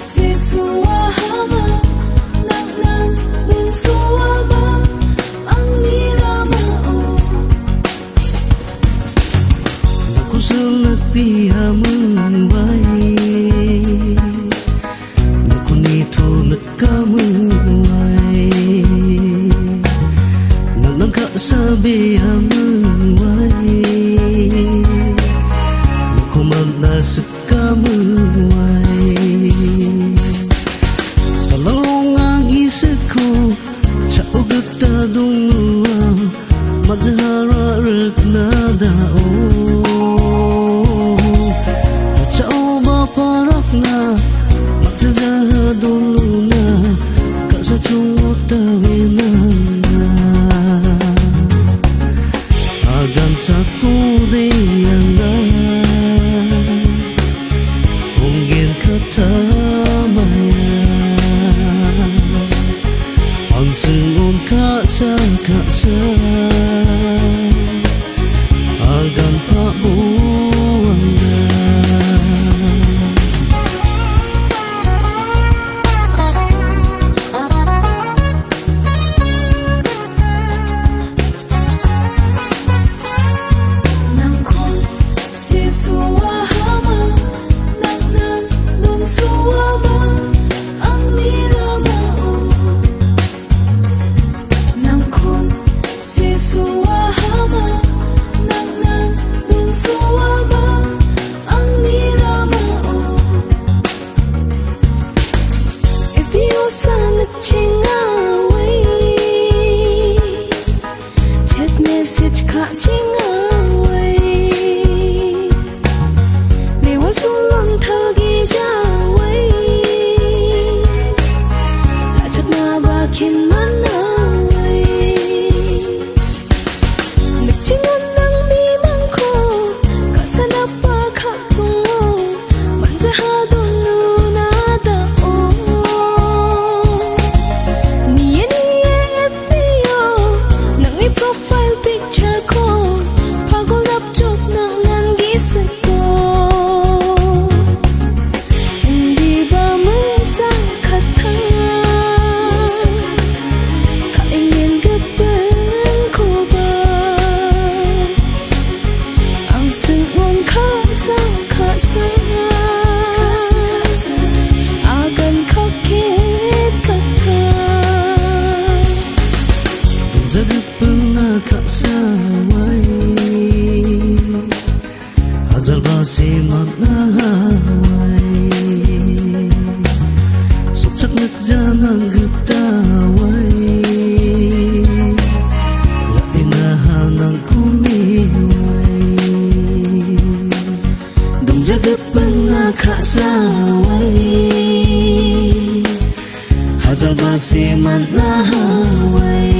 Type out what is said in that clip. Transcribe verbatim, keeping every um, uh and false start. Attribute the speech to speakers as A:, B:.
A: Sabi amuai Nakumana sekamuai Salalong agisaku Chao gata dungua Majahara reknada oh Chao baparakna Magtajaha duluna Kasa chungotawina Saku dianda Mungkin katamaya Ang sungon kasa-kasa Agan pabuanga
B: Message catching away Me wa chulang thagi jawai La chak na bakin manawai Nagchingon ng mimang ko Kasanap pa katungo Manjahadong nunada oh Niye niye et niyo Nang i-profile picture ko Pagulap chok ng nangisip ko Hindi ba magsakata Kaingin gaban ko ba Ang sungon kasa-kasa Agan kakit kaka
A: Jagat pernah kak sawai Hazal basi manawai Sokcak nagjanang getawai Lainahan ng kumiwai Dong jagat pernah kak sawai Hazal basi manawai